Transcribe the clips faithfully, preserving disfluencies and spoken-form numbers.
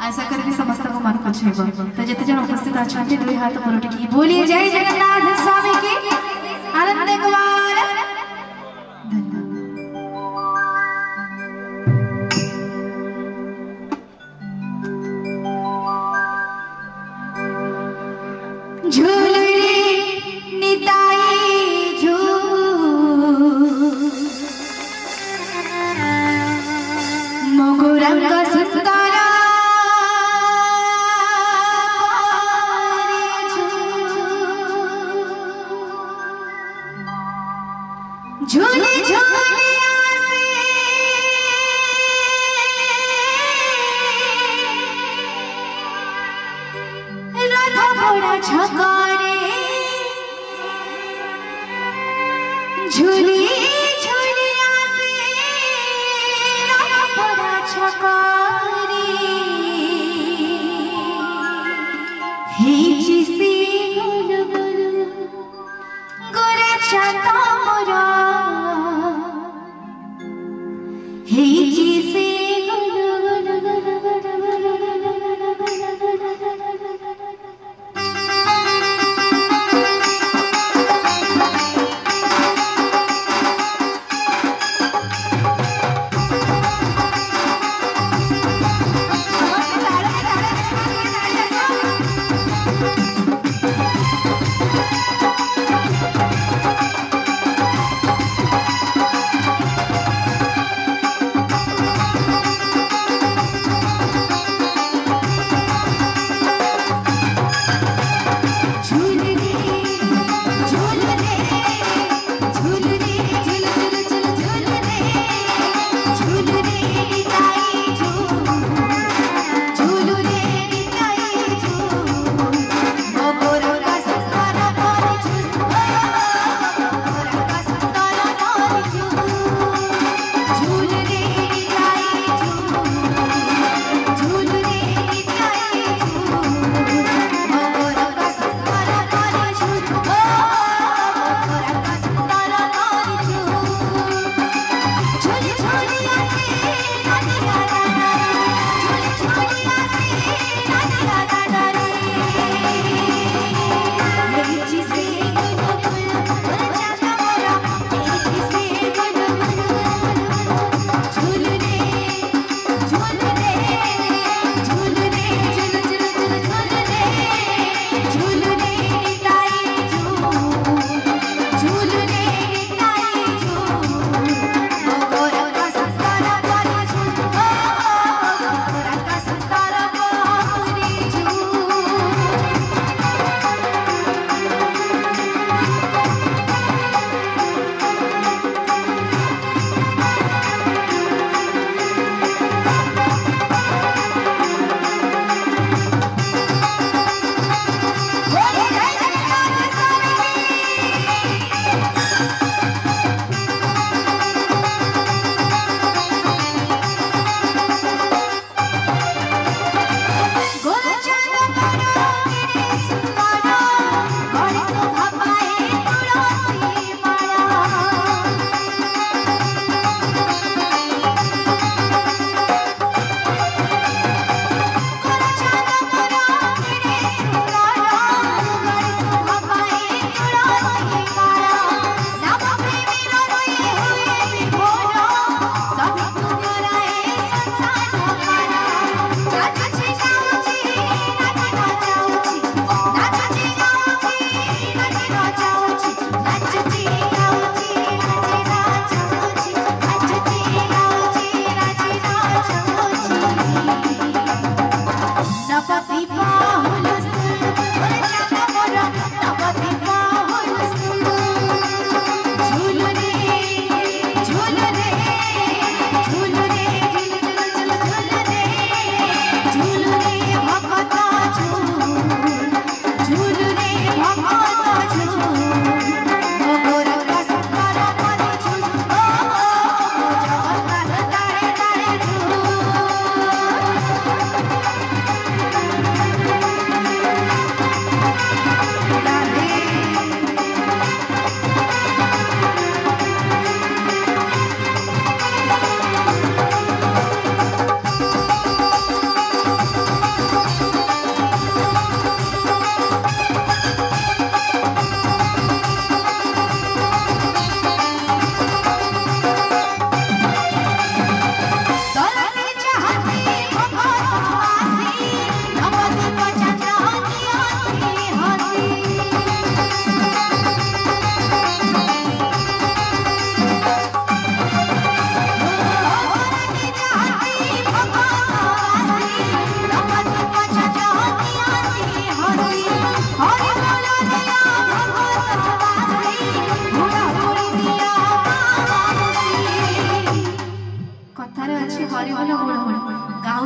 आशा करके समस्त को मन को छेब तो जिते जन उपस्थित अच्छा दुई हाथ पर उठी बोलिए जय जगन्नाथ स्वामी की आनंद कुमार झूले झूले आसे राधा बड़ा झकारे झूले झूले आसे राधा बड़ा झकारे हे जिसे गुल गुल गोरा चाता मोरा हे जिसे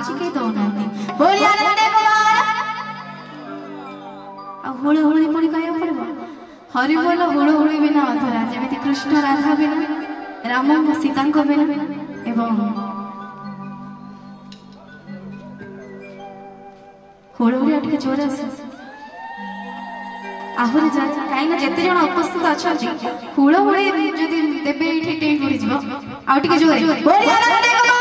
मागुची के दौना बोली आनंद हुड़ हुड़ी पुणी कह पड़ो हरि बोल हुड़ हुड़ी बिना अधरा जमी कृष्ण राधा बिना राम सीता बिना एवं हुड़ हुड़ी टे जोर आस आहरी कहीं जिते जन उपस्थित अच्छा हुड़ हुड़ी जदि देवे ये टेंट उड़ी आगे जोर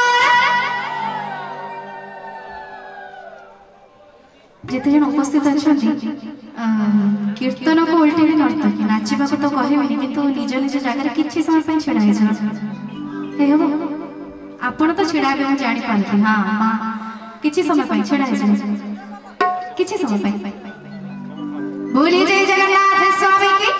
जिते जन उपस्थित अच्छा कीर्तन को उल्टे नर्तकी नाचवा तो कहबी किंतु निज निज जगह किसी समय छिड़ा हम आपण तो छिड़ा मुझे जापारि हाँ माँ किसी समय छिड़ा किसी समय बोली जय जगन्नाथ स्वामी की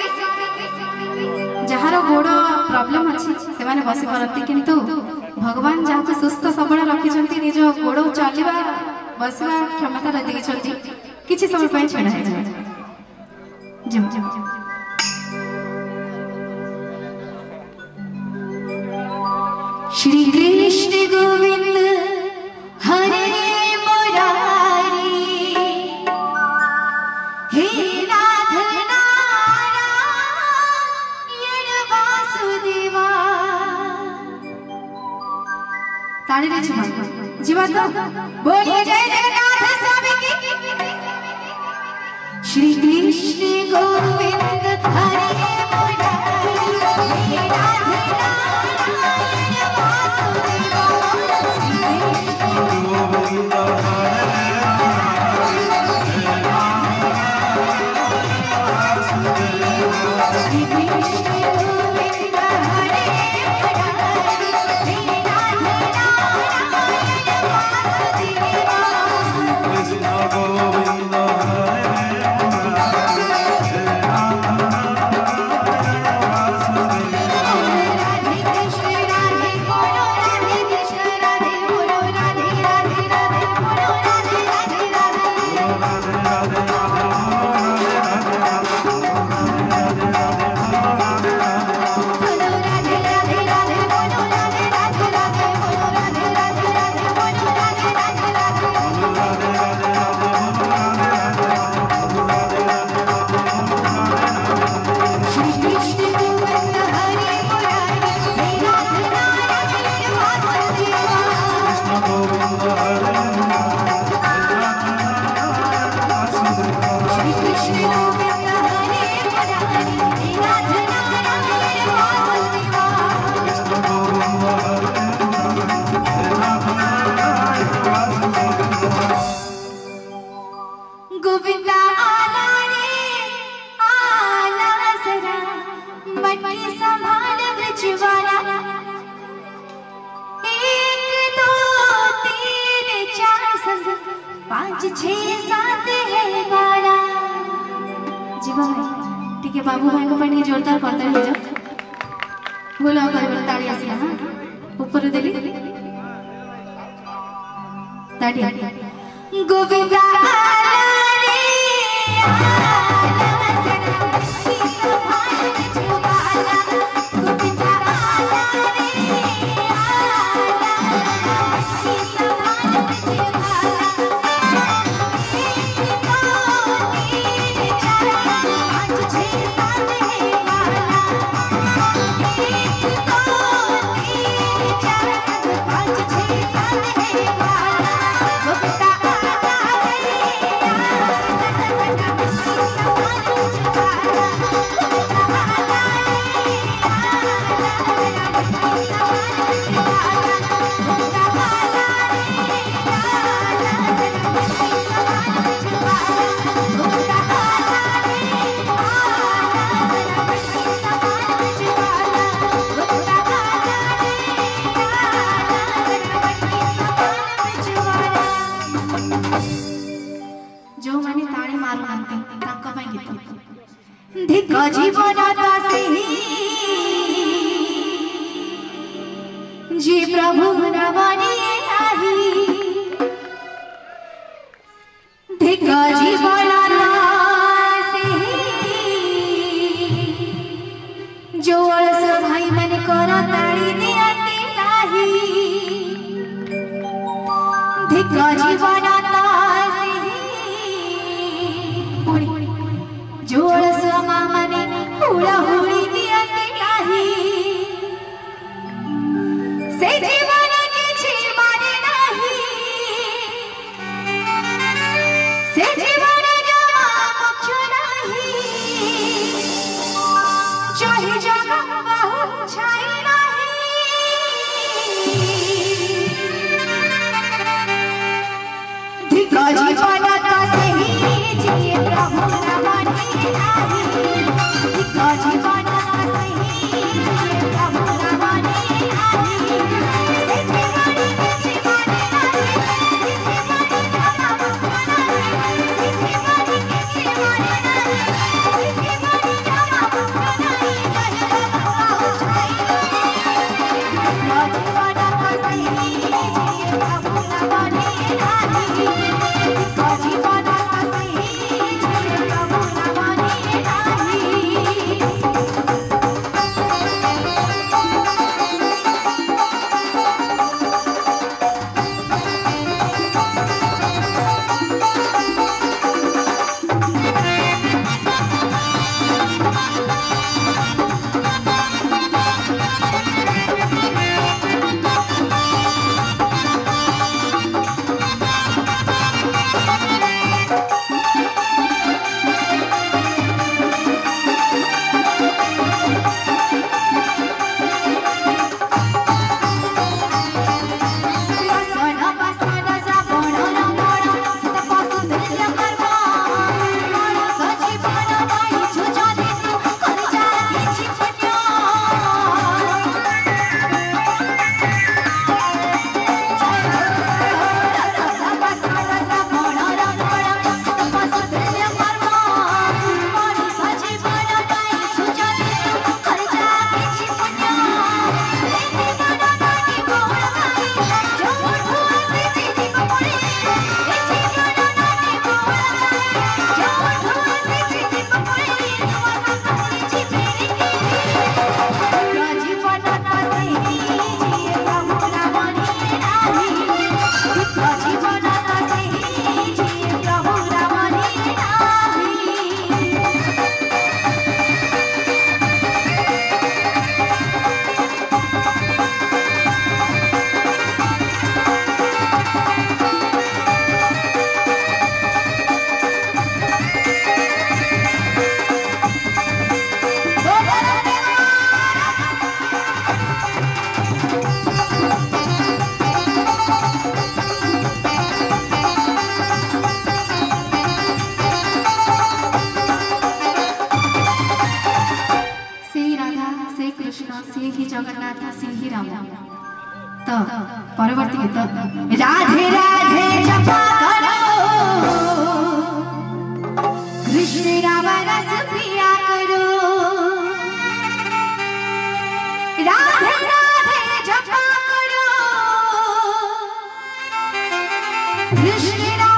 जार गोड़ प्रॉब्लम अच्छी से बसी पारती किंतु भगवान जहाँ सुस्थ सबल रखिंट निज गोड़ चलवा बसवा क्षमता देखते किसी समय छिड़ा श्री कृष्ण गोविंद हरे मुरारी हे नाथ नारायण वासुदेवा ताली रे जीवा तो बोलिए जय जगन्नाथ स्वामी की श्री कृष्ण गोविंद हरे मुरारी हे नाथ नारायण वासुदेवा श्री कृष्ण गोविंद हरे मुरारी हे नाथ नारायण वासुदेवा कृष्ण गोविंद बाबू भाई को जोरदार करता है भूल ताड़ी आसला हाँ ऊपर देली ताड़ी गोविंदा जी प्रभु नवनी आही धिका जीवन जो अलस भाई मन कर ताड़ी दियाती नाही जोड़ समा मने हुड़ा हुड़ी दियते नाही से जीवन किछि माने नाही से जीवन जमा मुख्य नाही चाहे जगम बहु छाई नाही धिका जीवन का सही जिए प्रभु न माने जगन्नाथ सिंह राम तो परवर्ती गीत राधे राधे जपा करो कृष्ण राम रस पिया करो राधे राधे जपा करो कृष्ण